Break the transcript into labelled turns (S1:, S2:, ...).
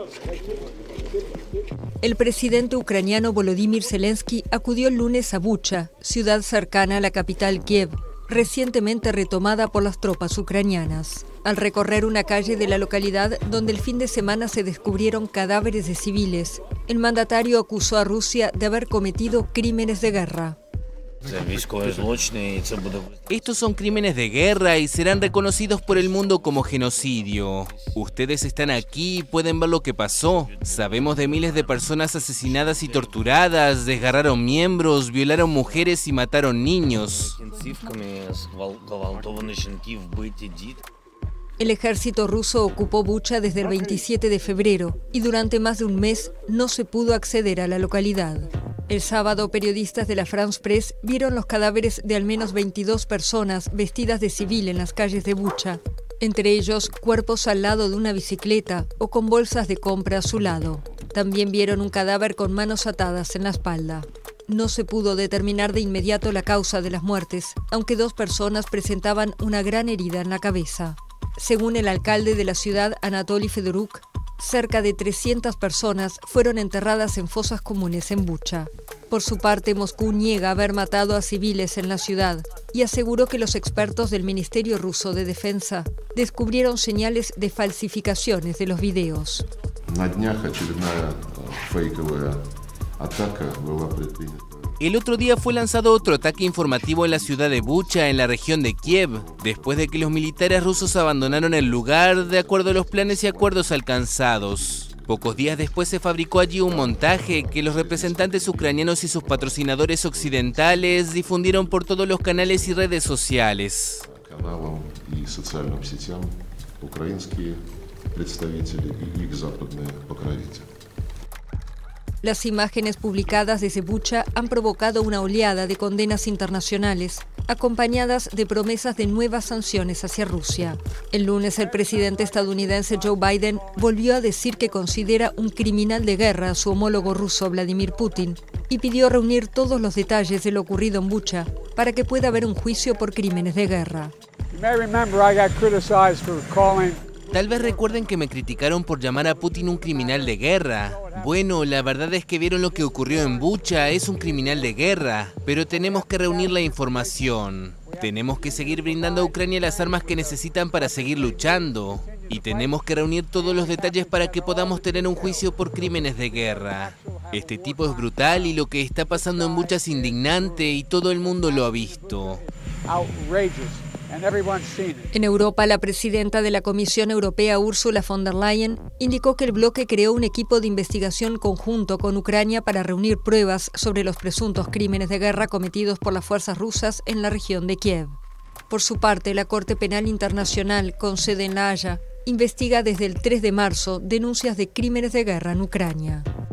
S1: El presidente ucraniano Volodymyr Zelensky acudió el lunes a Bucha, ciudad cercana a la capital Kiev, recientemente retomada por las tropas ucranianas. Al recorrer una calle de la localidad donde el fin de semana se descubrieron cadáveres de civiles, el mandatario acusó a Rusia de haber cometido crímenes de guerra.
S2: Estos son crímenes de guerra y serán reconocidos por el mundo como genocidio. Ustedes están aquí y pueden ver lo que pasó. Sabemos de miles de personas asesinadas y torturadas, desgarraron miembros, violaron mujeres y mataron niños.
S1: El ejército ruso ocupó Bucha desde el 27 de febrero y durante más de un mes no se pudo acceder a la localidad. El sábado, periodistas de la France Press vieron los cadáveres de al menos 22 personas vestidas de civil en las calles de Bucha, entre ellos cuerpos al lado de una bicicleta o con bolsas de compra a su lado. También vieron un cadáver con manos atadas en la espalda. No se pudo determinar de inmediato la causa de las muertes, aunque 2 personas presentaban una gran herida en la cabeza. Según el alcalde de la ciudad, Anatoly Fedoruk, cerca de 300 personas fueron enterradas en fosas comunes en Bucha. Por su parte, Moscú niega haber matado a civiles en la ciudad y aseguró que los expertos del Ministerio Ruso de Defensa descubrieron señales de falsificaciones de los videos.
S2: El otro día fue lanzado otro ataque informativo en la ciudad de Bucha, en la región de Kiev, después de que los militares rusos abandonaron el lugar de acuerdo a los planes y acuerdos alcanzados. Pocos días después se fabricó allí un montaje que los representantes ucranianos y sus patrocinadores occidentales difundieron por todos los canales y redes sociales.
S1: Las imágenes publicadas desde Bucha han provocado una oleada de condenas internacionales, acompañadas de promesas de nuevas sanciones hacia Rusia. El lunes, el presidente estadounidense Joe Biden volvió a decir que considera un criminal de guerra a su homólogo ruso Vladimir Putin y pidió reunir todos los detalles de lo ocurrido en Bucha para que pueda haber un juicio por crímenes de guerra.
S2: Tal vez recuerden que me criticaron por llamar a Putin un criminal de guerra. Bueno, la verdad es que vieron lo que ocurrió en Bucha, es un criminal de guerra, pero tenemos que reunir la información. Tenemos que seguir brindando a Ucrania las armas que necesitan para seguir luchando. Y tenemos que reunir todos los detalles para que podamos tener un juicio por crímenes de guerra. Este tipo es brutal y lo que está pasando en Bucha es indignante y todo el mundo lo ha visto.
S1: En Europa, la presidenta de la Comisión Europea, Ursula von der Leyen, indicó que el bloque creó un equipo de investigación conjunto con Ucrania para reunir pruebas sobre los presuntos crímenes de guerra cometidos por las fuerzas rusas en la región de Kiev. Por su parte, la Corte Penal Internacional, con sede en La Haya, investiga desde el 3 de marzo denuncias de crímenes de guerra en Ucrania.